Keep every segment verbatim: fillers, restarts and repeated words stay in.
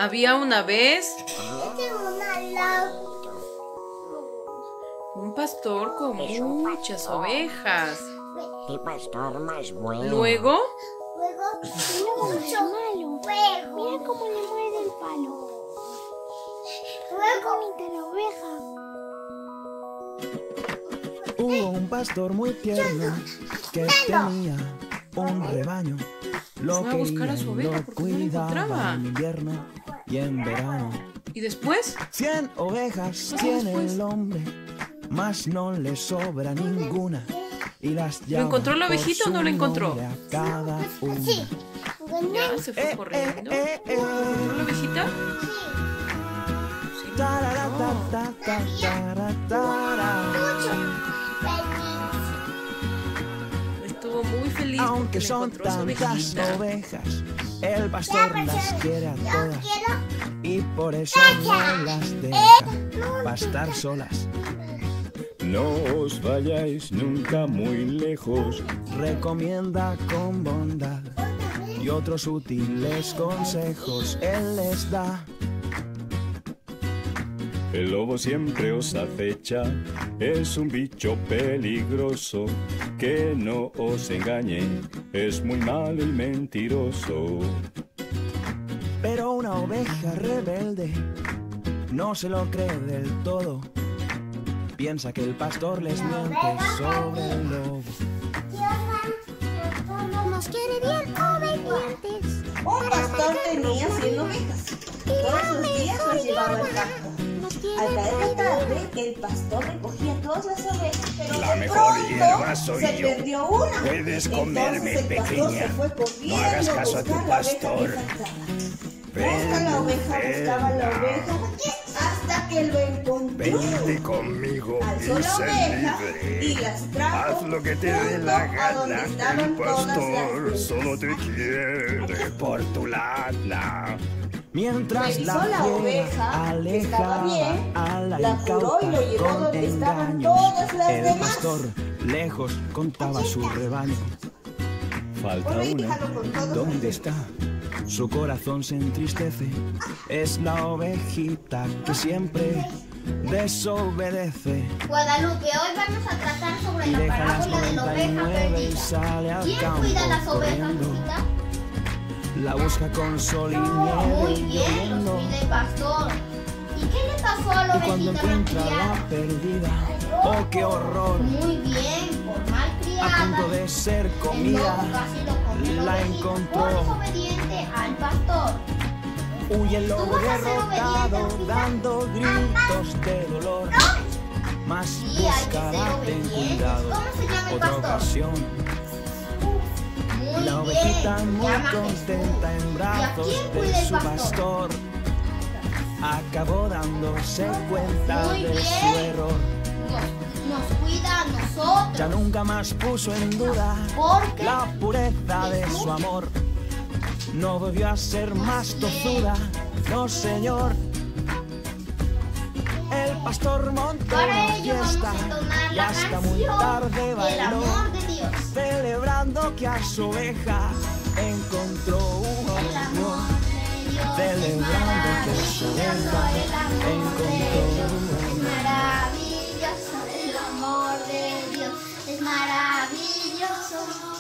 Había una vez un pastor con muchas ovejas. ¡Qué pastor más bueno! Luego, Luego, mucho malo. Luego. Mira cómo le muerde el palo. Luego, Bonita la oveja. Hubo un pastor muy tierno que tenía un rebaño. Lo fue a buscar quería a su y oveja lo porque no la cuidaba encontraba. en invierno y en verano. ¿y después? Cien ovejas pasó tiene después? el hombre, mas no le sobra ninguna. Y las ¿Lo llama encontró la por ovejita o su no lo encontró? nombre a cada una. sí. Ya se fue Eh, corriendo. eh, eh, eh. ¿Encontró la ovejita? Sí. Tarara, ta, ta, ta, tara, tara. Estuvo muy feliz porque Aunque le son encontró a su tantas ovejita. ovejas, el pastor las quiere a Yo todas quiero y por eso no las deja pastar solas. No os vayáis nunca muy lejos. Recomienda con bondad y otros útiles consejos él les da. El lobo siempre os acecha, es un bicho peligroso. Que no os engañe, es muy malo y mentiroso. Pero una oveja rebelde no se lo cree del todo. Piensa que el pastor les miente sobre el lobo. Nos quiere bien obedientes. Un pastor tenía cien ovejas. Todos los días las llevaba al campo. Nos Al quiere caer la tarde, el pastor recogía todas las ovejas, pero La de mejor pronto hierba soy se yo. perdió una. Puedes Entonces comerme, el pastor pequeña. se fue corriendo No hagas caso a tu buscar la oveja pastor. que faltaba. Busca la oveja, buscaba la oveja, hasta que lo encontró. Vente conmigo Alzó y la sé oveja y libre. las trajo Haz lo que te dé junto la a donde gana. estaban El todas las pastor ovejas. solo te quiere por tu lana. Mientras Revisó la la oveja, fiera que estaba alejaba bien, a la la curó y lo incauta llevó con donde estaban engaños, todas las el demás. pastor lejos contaba su rebaño. Falta Corre y una. déjalo con todos. ¿Dónde está? Su corazón se entristece. Es la ovejita que siempre desobedece. Guadalupe, hoy vamos a tratar sobre Y la deja las parábola de la noventa y oveja nueve y perdida. sale al ¿Quién campo cuida las ovejas, corriendo. hijita? La busca con sol y Muy nieve y bien, lloviendo. los cuida el pastor. ¿Y qué le pasó a la Y cuando ovejita encuentra malcriada? la perdida, oh qué horror, Muy bien, por malcriada. a punto de ser El lobo comida, casi lo come la la ovejita encontró. por desobediente al pastor. Huye el lobo Tú vas a ser derrotado, obediente, dando gritos de dolor. Mas Sí, hay que ser buscará, ten obedientes. cuidado, ¿Cómo se llama el otra pastor? ocasión. Muy La bien, ovejita se muy llama contenta Jesús. en ¿Y a brazos quién cuida de el su pastor? pastor. Acabó dándose cuenta Muy de bien. su error. Nos, nos cuida a nosotros. Ya nunca más puso en duda Porque la pureza de Jesús su amor. No volvió a ser más tozuda, no señor. El pastor montó para una ello vamos fiesta a entonar y la hasta muy canción tarde del bailó, amor de Dios. celebrando que a su oveja encontró un El amor amor. de Dios es Celebrando que su maravilloso. oveja El amor de encontró Dios un es amor. maravilloso. El amor de Dios es maravilloso.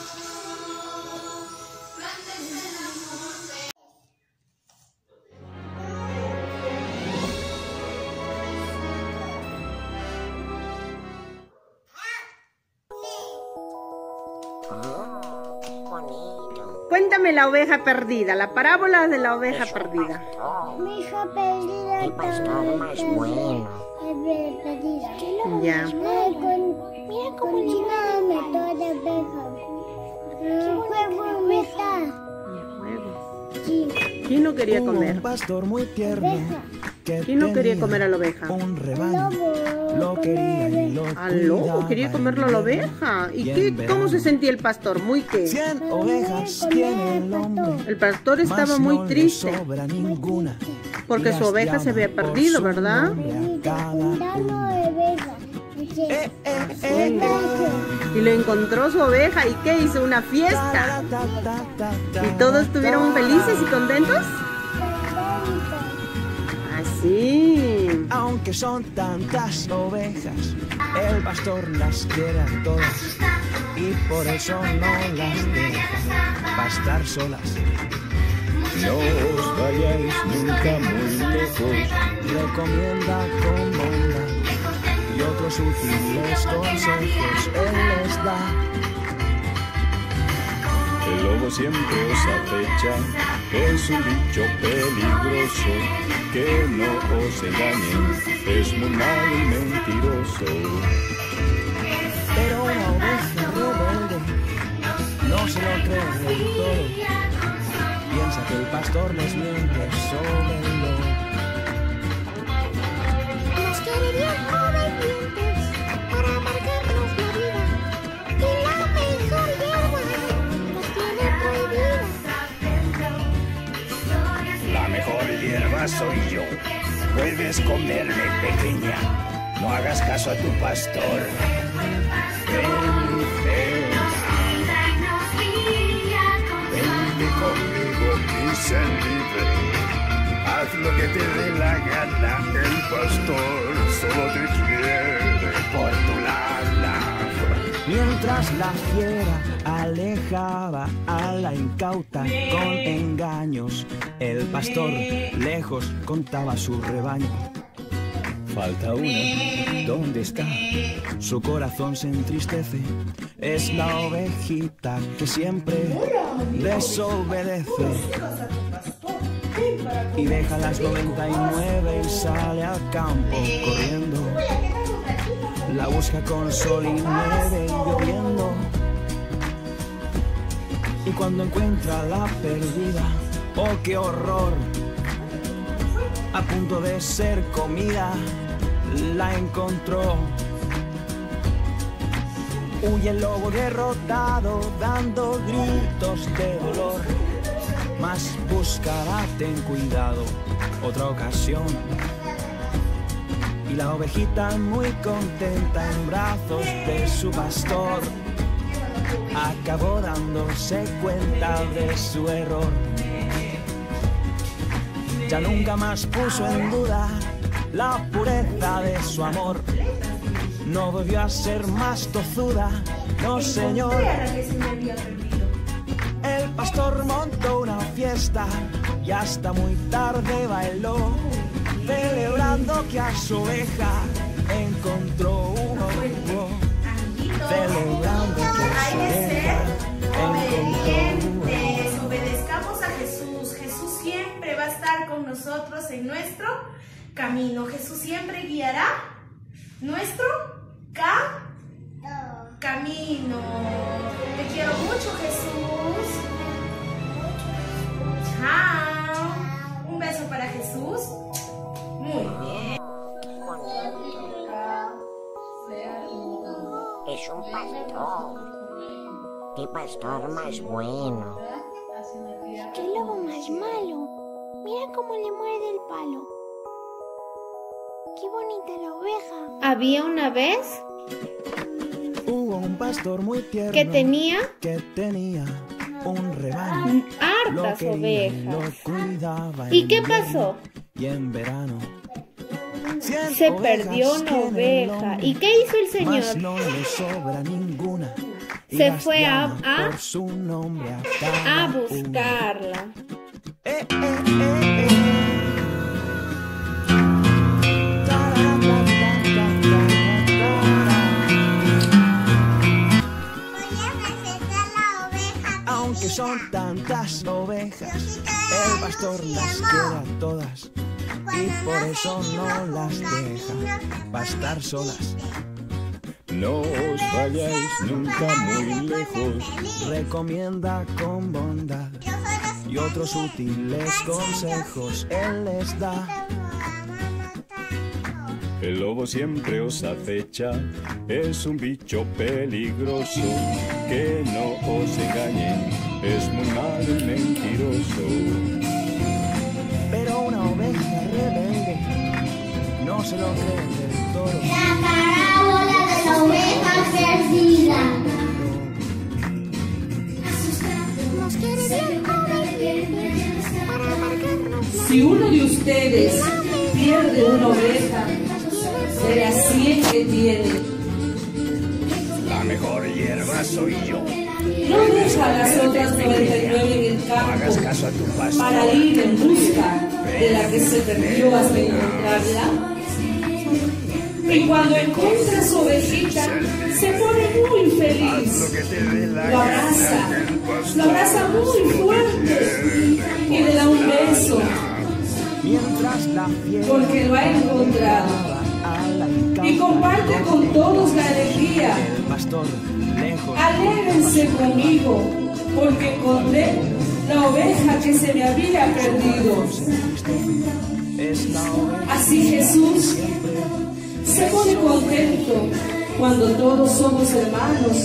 ¡Oh, qué bonito! Cuéntame la oveja perdida, la parábola de la oveja Es un perdida. pastor. Mi hija perdida. El pastor más bueno. Perdida. Ya. Mira cómo le muerde el palo. toda oveja. Qué juego me da. Sí. ¿Quién no quería Hubo comer? un pastor muy tierno que ¿Quién no quería tenía comer a la oveja? un rebaño. Lo quería y lo Al lobo, cuidaba quería en comerlo a la invierno oveja. ¿Y en qué, verano. cómo se sentía el pastor? ¿Muy qué? Cien ovejas tiene el hombre, El pastor estaba mas muy no le triste sobra ninguna. porque Y su las oveja se llama había por perdido, su ¿verdad? nombre a cada una. Eh, eh, eh, Sí. eh. Y lo encontró su oveja. ¿Y qué hizo? Una fiesta. Ta, ta, ta, ta, ta, ¿Y todos estuvieron ta. felices y contentos? Perdida. sí. Aunque son tantas ovejas, el pastor las quiere a todas y por eso no las deja pastar solas. No os vayáis nunca muy lejos, Recomienda con bondad y otros útiles consejos él les da. el lobo siempre os acecha, es un bicho peligroso, que no os engañe, es muy malo y mentiroso. Pero una oveja rebelde no se lo cree del todo. Piensa que el pastor les miente sobre el lobo. Nos quiere bien obedientes para amargarnos la vida. Y la mejor hierba nos tiene prohibida. La mejor hierba soy yo. Puedes comerme, pequeña. No hagas caso a tu pastor. Ven, ven, vente conmigo y sé libre. Haz lo que te dé la gana. El pastor solo te quiere por tu lana. Mientras la fiera alejaba a la incauta con engaños, el pastor lejos contaba su rebaño. Falta una. ¿Dónde está? Su corazón se entristece, es la ovejita que siempre desobedece y deja las noventa y nueve y sale al campo corriendo. La busca con sol y nieve y lloviendo, y cuando encuentra la perdida, ¡oh qué horror! A punto de ser comida, la encontró. Huye el lobo derrotado, dando gritos de dolor. Mas buscará, ten cuidado, otra ocasión. Y la ovejita muy contenta en brazos de su pastor acabó dándose cuenta de su error. Ya nunca más puso en duda la pureza de su amor. No volvió a ser más tozuda, no señor. El pastor montó una fiesta y hasta muy tarde bailó, celebrando que a su oveja encontró un ojo. Celebrando que a su oveja encontró un ojo. Desobedezcamos a Jesús. Jesús siempre va a estar con nosotros en nuestro camino. Jesús siempre guiará nuestro ca camino. Te quiero mucho, Jesús. Chao. Un beso para Jesús. Muy bien. Es un pastor. Qué pastor más bueno. ¡Qué lobo más malo! Mira cómo le muerde el palo. ¡Qué bonita la oveja! Había una vez Hubo un pastor muy tierno que tenía que tenía un rebaño. hartas Lo quería y ovejas. lo cuidaba en ¿Y qué invierno pasó? Y en verano. Cien Se ovejas perdió una tiene el oveja. hombre, ¿Y qué hizo el mas Señor? no le sobra ninguna. Y Se las fue a- llama a- por su nombre a cada A una. buscarla. Eh, eh, eh, eh. Aunque son tantas ovejas, el pastor las quiere a todas y por eso no las deja pastar solas. No os vayáis nunca muy lejos, Recomienda con bondad y otros útiles consejos él les da. el lobo siempre os acecha, es un bicho peligroso, que no os engañe, es muy malo y mentiroso. Pero una oveja rebelde no se lo cree del todo. La parábola de la oveja perdida. Nos quiere bien obedientes para amargarnos la Si uno de ustedes vida. pierde una oveja de las cien que tiene. La mejor hierba soy yo. No deja las otras noventa y nueve en el Hagas campo caso a tu pastor. para ir en busca de la que se perdió hasta encontrarla. Y cuando encuentra su ovejita, se pone muy Haz feliz. lo que te dé la Lo abraza, gana, el pastor lo abraza muy fuerte y le da un beso Mientras la fiera porque lo ha encontrado. a la Y comparte con todos la alegría. el pastor lejos Alégrense conmigo, porque encontré la oveja que se me había perdido. es la oveja. Así Jesús se pone contento cuando todos somos hermanos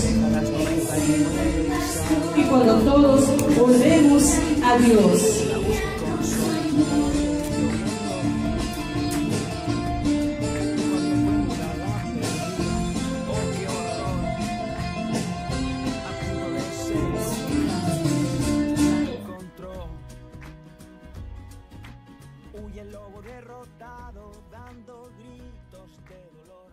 y cuando todos volvemos a Dios. Huye el lobo derrotado dando gritos de dolor.